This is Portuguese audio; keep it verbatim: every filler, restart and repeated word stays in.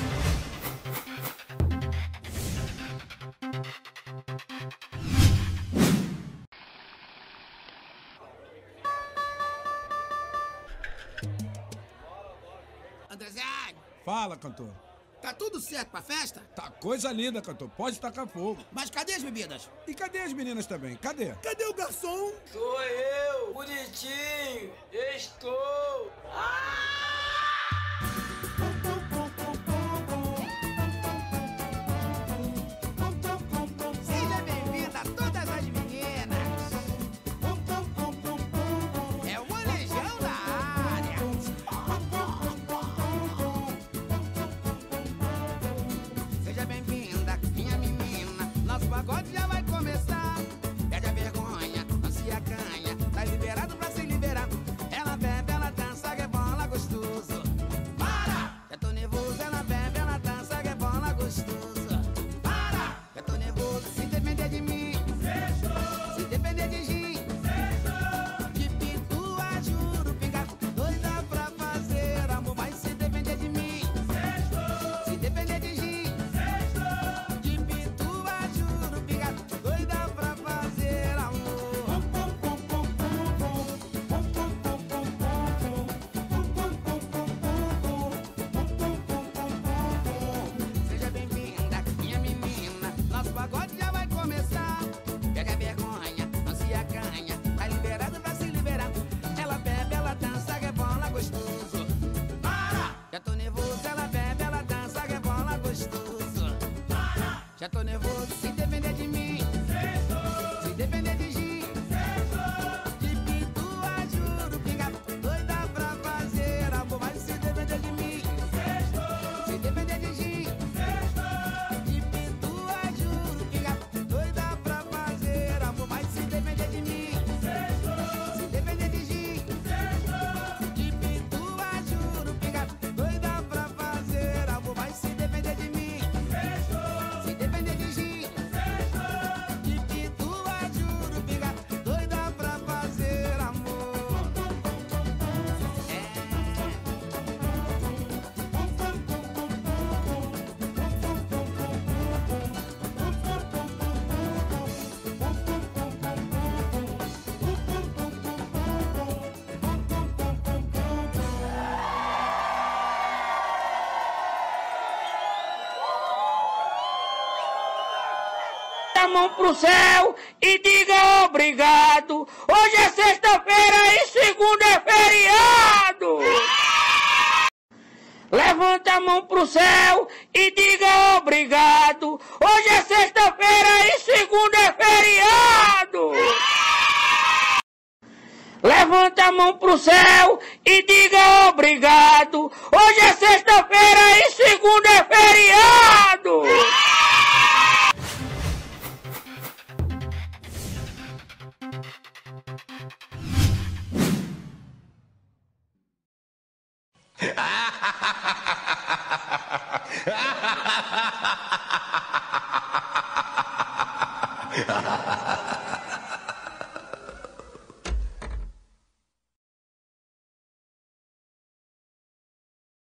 Andrezinho! Fala, cantor. Tá tudo certo pra festa? Tá coisa linda, cantor. Pode tacar fogo. Mas cadê as bebidas? E cadê as meninas também? Cadê? Cadê o garçom? Sou eu, bonitinho. Estou. Ah! Seja bem-vinda a todas as meninas. É o molejão da área. Seja bem-vinda, minha menina. Nosso pagode já vai começar. Perde a vergonha, não se acanha. Tá liberado pra se liberar. Ela bebe, ela dança, que é bola gostoso. Para! Já tô nervoso, ela bebe, ela dança, que é bola gostoso. Para! Já tô nervoso, se depender de mim. Fechou! Se depender de gin. Fechou! De pitua, juro, pinga doida pra fazer amor. Mas se depender de mim. Fechou! Se depender de gin. Fechou! De pitua, juro, pinga doida pra fazer amor. Seja bem-vinda, minha menina. Nosso pagode já vai começar. Pega a vergonha, não se acanha. Tá liberado pra se liberar. Ela bebe, ela dança, que é bola gostoso. Para! Já tô nervoso, ela bebe, ela dança, que é bola gostoso. Para! Já tô nervoso, se depender de mim. Fechou! Se depender de gin. Fechou! De pitua, juro, pinga doida pra fazer amor. Mas se depender de mim. Fechou! Se depender de gin. Fechou! De pitua, juro, pinga doida pra fazer amor. Mas se depender de mim. Fechou! Se depender de gin. Fechou! De pitua, juro, pinga doida pra fazer amor. Mas se depender de mim. Fechou! Se depender de gin. Fechou! De pitua, juro, pinga doida pra fazer amor. É. A mão pro céu e diga obrigado. Hoje é sexta-feira e segunda é feriado. Levanta a mão pro céu e diga obrigado. Hoje é sexta-feira e segunda é feriado. Levanta a mão pro céu e diga obrigado. Hoje é sexta-feira e segunda é feriado. Ha ha ha ha ha!